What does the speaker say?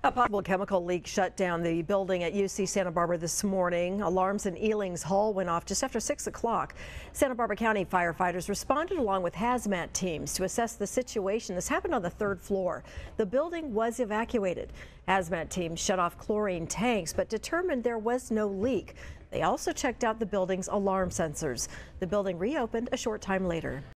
A possible chemical leak shut down the building at UC Santa Barbara this morning. Alarms in Elings Hall went off just after 6 o'clock. Santa Barbara County firefighters responded along with hazmat teams to assess the situation. This happened on the 3rd floor. The building was evacuated. Hazmat teams shut off chlorine tanks but determined there was no leak. They also checked out the building's alarm sensors. The building reopened a short time later.